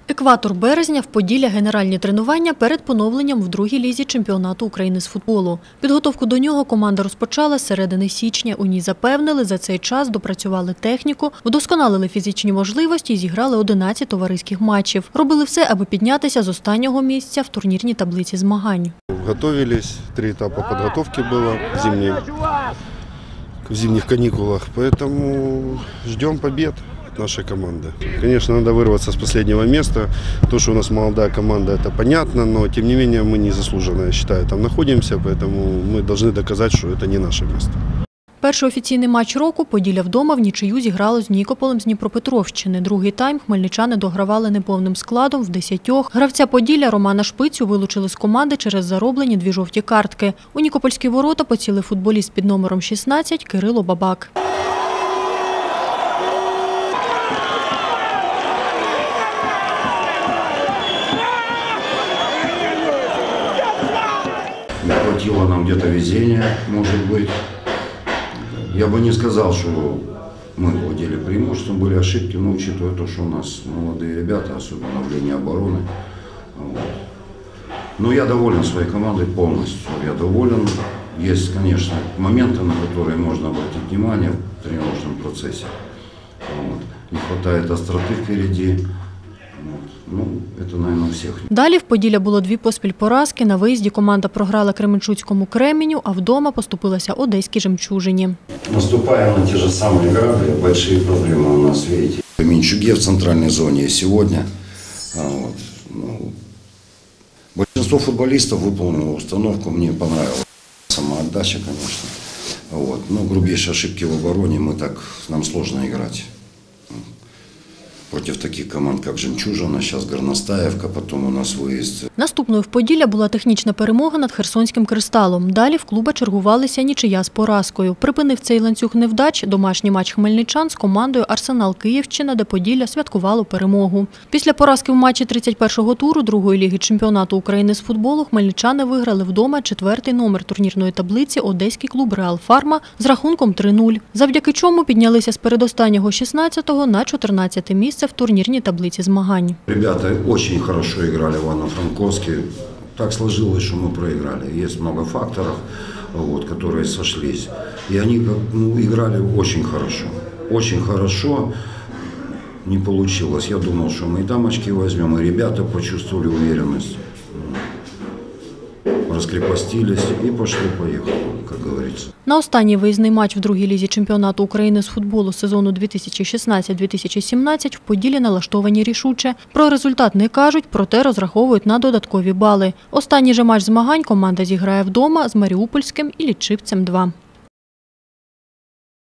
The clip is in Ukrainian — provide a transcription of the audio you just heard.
Екватор березня в Поділля генеральні тренування перед поновленням в другій лізі чемпіонату України з футболу. Підготовку до нього команда розпочала з середини січня. У ній запевнили, за цей час допрацювали техніку, вдосконалили фізичні можливості і зіграли 11 товариських матчів. Робили все, аби піднятися з останнього місця в турнірній таблиці змагань. Готовились, 3 етапи підготовки було в зимних каникулах, поэтому ждем побед нашей команды. Конечно, надо вырваться с последнего места. То, что у нас молодая команда, это понятно, но тем не менее мы незаслуженно, я считаю, там находимся, поэтому мы должны доказать, что это не наше место. Перший офіційний матч року Поділля вдома в нічию зіграло з Нікополем з Дніпропетровщини. Другий тайм хмельничани догравали неповним складом в 10. Гравця Поділля Романа Шпицю вилучили з команди через зароблені 2 жовті картки. У нікопольські ворота поцілив футболіст під номером 16 Кирило Бабак. Не хватило нам где-то везения, может быть. Я бы не сказал, что мы владели преимуществом, были ошибки, но учитывая то, что у нас молодые ребята, особенно в линии обороны. Вот. Но я доволен своей командой полностью. Я доволен. Есть, конечно, моменты, на которые можно обратить внимание в тренировочном процессе. Вот. Не хватает остроты впереди. Ну, це, мабуть, у всіх. Далі в Поділля було 2 поспіль поразки. На виїзді команда програла Кременчуцькому Кременю, а вдома поступилася Одеській Жемчужині. Наступаємо на ті ж самі граблі, великі проблеми у нас, бачите. Кременчуге в центральній зоні сьогодні. Большинство футболистов выполнило установку, мне понравилась самоотдача, конечно. Но грубейшие ошибки в обороне, нам сложно играть. Проти таких команд, як Жемчужина, зараз Горностаївка, потім у нас виїзд. Наступною в Поділля була технічна перемога над Херсонським Кристалом. Далі в клуба чергувалися нічия з поразкою. Припинив цей ланцюг невдач домашній матч хмельничан з командою «Арсенал Київщина», де Поділля святкувало перемогу. Після поразки в матчі 31-го туру другої ліги чемпіонату України з футболу хмельничани виграли вдома 4-й номер турнірної таблиці одеський клуб «Реал Фарма» з рахунком 3-0. Завдяки чому піднялися з передостаннього 16-го на 14-те місце в турнірній таблиці змагань. Ребята дуже добре грали в Івано-Франковську. Так сложилось, что мы проиграли. Есть много факторов, которые сошлись. И они играли очень хорошо. Очень хорошо не получилось. Я думал, что мы и там очки возьмем, и ребята почувствовали уверенность. Розкріпостились і пішли-поїхали, як говориться. На останній виїзний матч в другій лізі чемпіонату України з футболу сезону 2016-2017 в Поділлі налаштовані рішуче. Про результат не кажуть, проте розраховують на додаткові бали. Останній же матч змагань команда зіграє вдома з Маріупольським і Лічівцем 2.